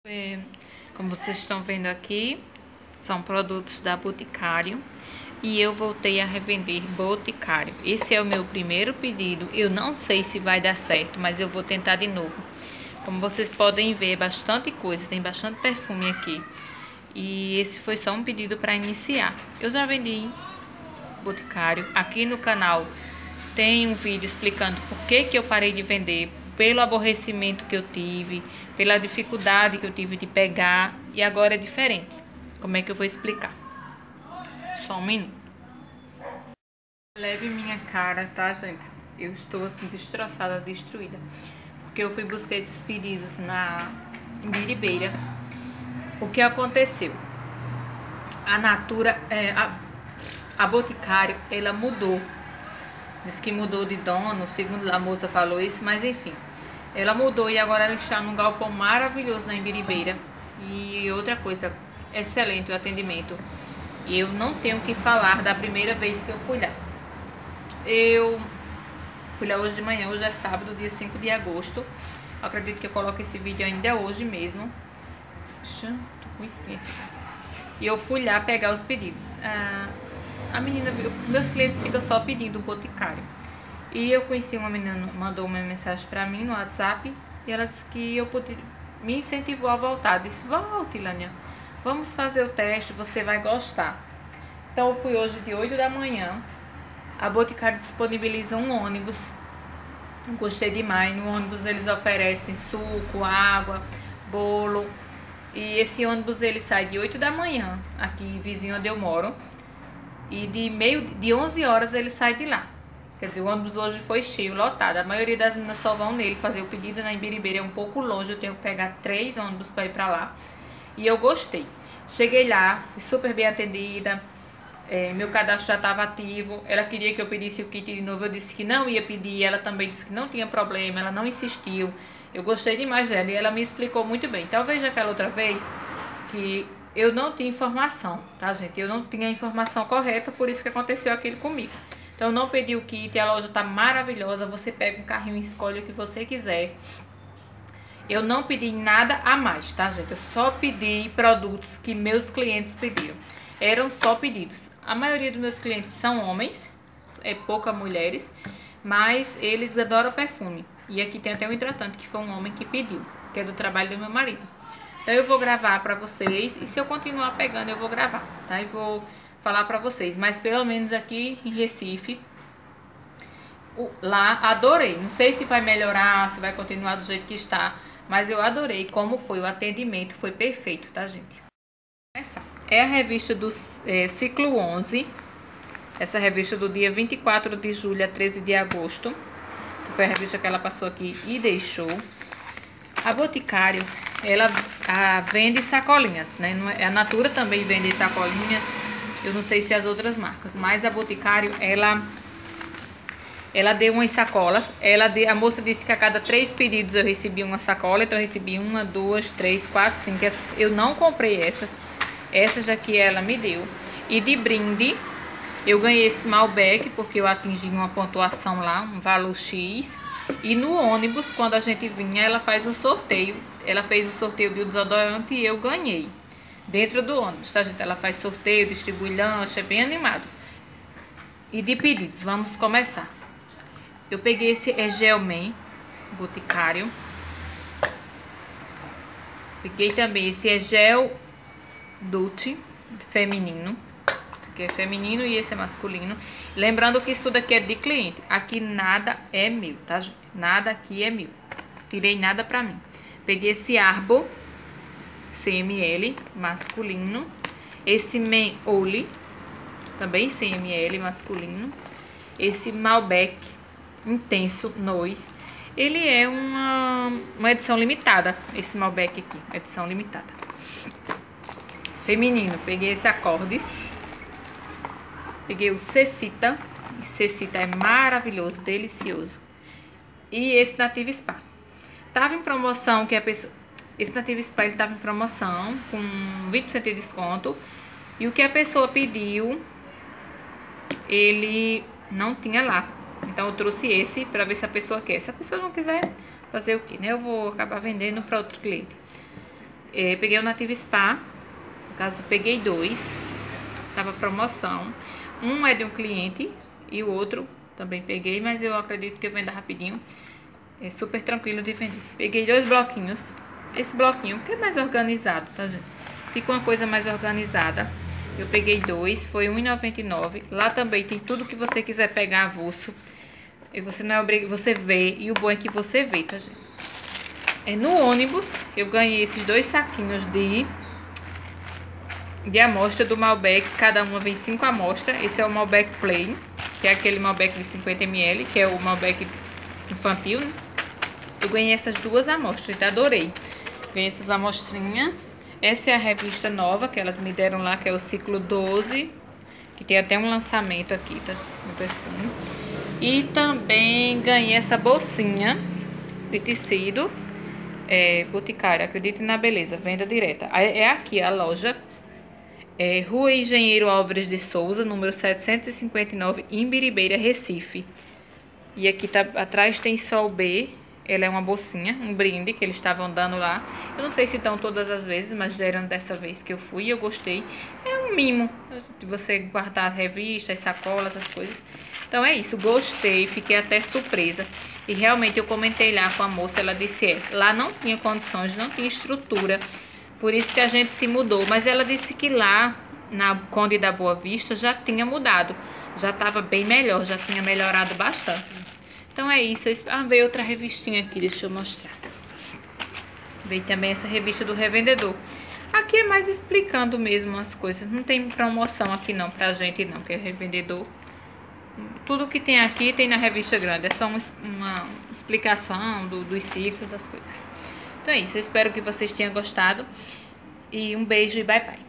Como vocês estão vendo aqui, são produtos da Boticário e eu voltei a revender Boticário. Esse é o meu primeiro pedido, eu não sei se vai dar certo, mas eu vou tentar de novo. Como vocês podem ver, bastante coisa, tem bastante perfume aqui. E esse foi só um pedido para iniciar. Eu já vendi Boticário. Aqui no canal tem um vídeo explicando por que eu parei de vender, pelo aborrecimento que eu tive, pela dificuldade que eu tive de pegar, e agora é diferente. Como é que eu vou explicar? Só um minuto. Leve minha cara, tá, gente? Eu estou assim destroçada, destruída, porque eu fui buscar esses pedidos na Imbiribeira. O que aconteceu? A Natura, a Boticário, ela mudou. Diz que mudou de dono, segundo a moça falou isso, mas enfim. Ela mudou e agora ela está num galpão maravilhoso na Imbiribeira. E outra coisa, excelente o atendimento. E eu não tenho o que falar da primeira vez que eu fui lá. Eu fui lá hoje de manhã, hoje é sábado, dia 5 de agosto. Eu acredito que eu coloco esse vídeo ainda hoje mesmo. Tô com espinha aqui. E eu fui lá pegar os pedidos. A menina, meus clientes ficam só pedindo o Boticário. E eu conheci uma menina, mandou uma mensagem pra mim no WhatsApp. E ela disse que eu podia, me incentivou a voltar. Disse, volte, Lânia, vamos fazer o teste, você vai gostar. Então eu fui hoje de 8 da manhã. A Boticário disponibiliza um ônibus. Eu gostei demais. No ônibus eles oferecem suco, água, bolo. E esse ônibus ele sai de 8 da manhã, aqui vizinho onde eu moro. E de 11 horas ele sai de lá. Quer dizer, o ônibus hoje foi cheio, lotado. A maioria das meninas só vão nele fazer o pedido. Na Imbiribeira é um pouco longe, eu tenho que pegar 3 ônibus para ir para lá. E eu gostei. Cheguei lá, fui super bem atendida. Meu cadastro já estava ativo. Ela queria que eu pedisse o kit de novo. Eu disse que não ia pedir. Ela também disse que não tinha problema. Ela não insistiu. Eu gostei demais dela e ela me explicou muito bem. Talvez aquela outra vez que eu não tinha informação, tá, gente? Eu não tinha a informação correta, por isso que aconteceu aquilo comigo. Então, eu não pedi o kit, a loja tá maravilhosa. Você pega um carrinho e escolhe o que você quiser. Eu não pedi nada a mais, tá, gente? Eu só pedi produtos que meus clientes pediram. Eram só pedidos. A maioria dos meus clientes são homens, poucas mulheres, mas eles adoram perfume. E aqui tem até um hidratante que foi um homem que pediu, que é do trabalho do meu marido. Então eu vou gravar pra vocês e se eu continuar pegando eu vou gravar, tá? E vou falar pra vocês, mas pelo menos aqui em Recife, lá adorei. Não sei se vai melhorar, se vai continuar do jeito que está, mas eu adorei como foi o atendimento, foi perfeito, tá, gente? Essa é a revista do Ciclo 11, essa revista do dia 24 de julho a 13 de agosto. Foi a revista que ela passou aqui e deixou. A Boticário, ela vende sacolinhas, né? A Natura também vende sacolinhas. Eu não sei se as outras marcas, mas a Boticário, ela deu umas sacolas. A moça disse que a cada 3 pedidos eu recebi uma sacola. Então eu recebi 1, 2, 3, 4, 5. Eu não comprei essas. Essas aqui ela me deu. E de brinde, eu ganhei esse Malbec, porque eu atingi uma pontuação lá, um valor X. E no ônibus, quando a gente vinha, ela faz um sorteio. Ela fez o sorteio de um desodorante e eu ganhei. Dentro do ônibus, tá, gente? Ela faz sorteio, distribui lanche, é bem animado. E de pedidos, vamos começar. Eu peguei esse Gel Man, Boticário. Peguei também esse Gel Dulce, feminino. Que é feminino e esse é masculino. Lembrando que isso daqui é de cliente. Aqui nada é meu, tá, gente? Nada aqui é meu. Tirei nada pra mim. Peguei esse Arbo 100 ml masculino. Esse Men Oli, também 100 ml masculino. Esse Malbec Intenso Noi. Ele é uma edição limitada. Esse Malbec aqui, edição limitada. Feminino, peguei esse Acordes. Peguei o Cecita. Cecita é maravilhoso, delicioso. E esse Nativa Spa. Tava em promoção, que a pessoa... Esse Nativa Spa, ele tava em promoção, com 20% de desconto. E o que a pessoa pediu, ele não tinha lá. Então eu trouxe esse pra ver se a pessoa quer. Se a pessoa não quiser, fazer o quê, né? Eu vou acabar vendendo pra outro cliente. Peguei o Nativa Spa, no caso peguei 2, tava promoção. Um é de um cliente e o outro também peguei, mas eu acredito que eu vendo rapidinho. É super tranquilo de vender. Peguei 2 bloquinhos. Esse bloquinho que é mais organizado, tá, gente? Fica uma coisa mais organizada. Eu peguei 2, foi R$1,99. Lá também tem tudo que você quiser pegar avulso. E você não é obrigado, você vê. E o bom é que você vê, tá, gente? No ônibus, eu ganhei esses 2 saquinhos de amostra do Malbec. Cada uma vem 5 amostras. Esse é o Malbec Plain, que é aquele Malbec de 50 ml, que é o Malbec infantil, né? Eu ganhei essas 2 amostras, adorei. Ganhei essas amostrinhas. Essa é a revista nova que elas me deram lá, que é o Ciclo 12, que tem até um lançamento aqui, tá? No perfume. E também ganhei essa bolsinha de tecido, Boticário, acredite na beleza, venda direta. É aqui a loja, Rua Engenheiro Álvares de Souza, número 759, em Biribeira, Recife. E aqui tá, atrás tem Sol B. Ela é uma bolsinha, um brinde que eles estavam dando lá. Eu não sei se estão todas as vezes, mas deram dessa vez que eu fui e eu gostei. É um mimo, você guardar revistas, sacolas, essas coisas. Então é isso, gostei, fiquei até surpresa. E realmente eu comentei lá com a moça, ela disse, lá não tinha condições, não tinha estrutura. Por isso que a gente se mudou. Mas ela disse que lá, na Conde da Boa Vista, já tinha mudado. Já estava bem melhor, já tinha melhorado bastante. Então é isso. Veio outra revistinha aqui, deixa eu mostrar. Veio também essa revista do revendedor. Aqui é mais explicando mesmo as coisas. Não tem promoção aqui não pra gente não, que é revendedor. Tudo que tem aqui tem na revista grande. É só uma explicação dos ciclos das coisas. Então é isso. Eu espero que vocês tenham gostado. E um beijo e bye bye.